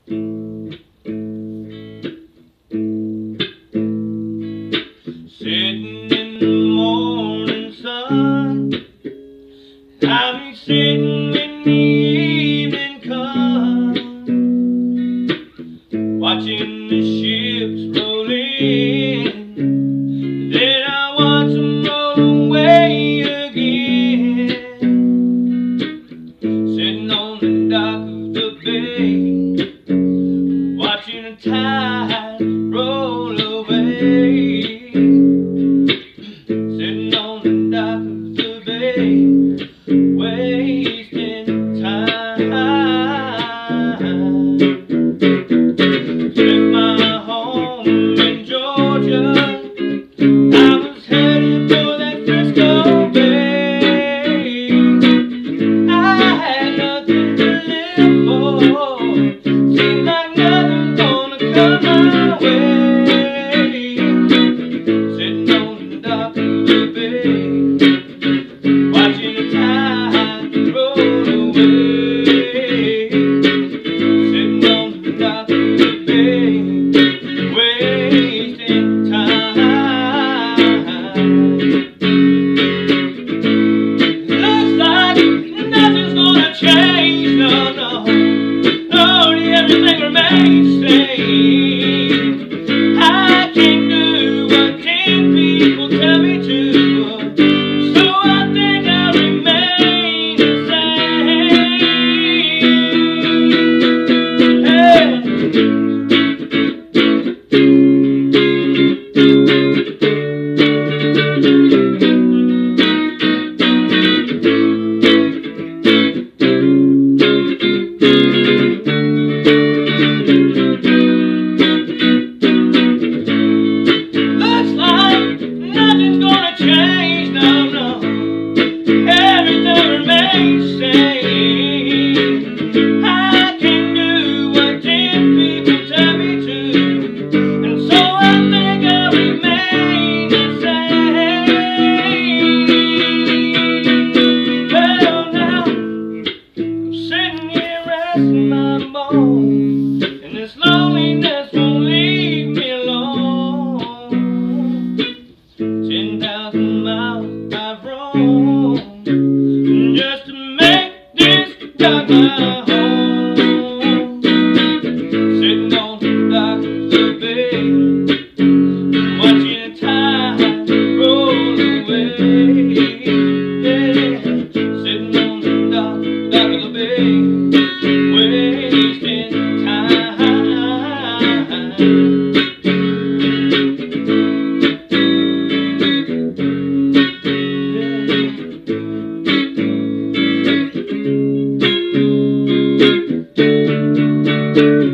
Sitting in the morning sun, I'll be sitting when the evening comes, watching the ships roll in. Then I watch them roll away again, sitting on the dock of the bay, watching the tide roll away. Sitting on the dock of the bay, wasting time. Left my home in Georgia, I was headed for that Frisco Bay. I had nothing to live for, seemed like nothing's gonna come my way. Sitting on the dock of the bay, watching the tide roll away. Sitting on the dock of the bay, wasting time. Looks like nothing's gonna change, no, no. No, everything remains the same. I can't do what 10 people tell me to, so I think I'll remain the same. Hey. Looks like nothing's gonna change, no, no. Everything remains the same. I can do what 10 people tell me to, and so I think I'll remain the same. Well, now I'm sitting here resting my bones, and this loneliness won't leave me alone. 10,000 miles I've roamed just to make this dock my home. Sitting on the dock of the bay, watching the tide roll away. Yeah. Sitting on the dock of the bay, wasting time. Yeah.